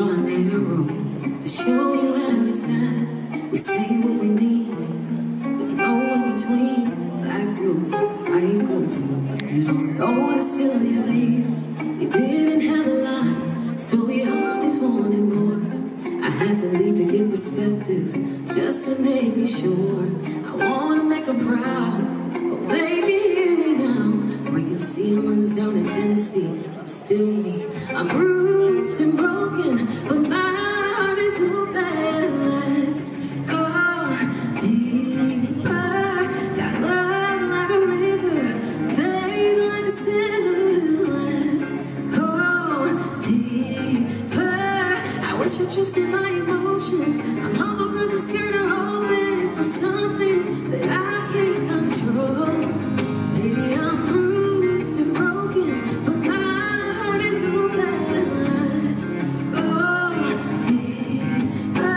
an arrow to show you every time we say what we mean, with no in-betweens, back roads, cycles. You don't know this till you leave. We didn't have a lot, so we always wanted more. I had to leave to get perspective, just to make me sure. I wanna make them proud, hope they can hear me now. Breaking ceilings down in Tennessee, I'm still me. I'm bruised and broken, but my heart is open. Let's go deeper. Got love like a river, faith like a sinner. Let's go deeper. I wish I trusted my emotions. I'm humble cause I'm scared of hoping for something that I can't control. Maybe I'm bruised and broken, but my heart is open. Let's go deeper.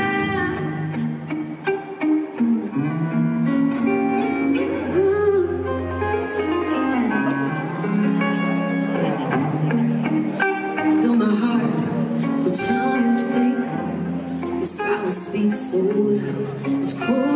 Ooh. Feel my heart, so tell me what you think. Your silence speaks so loud, it's cruel.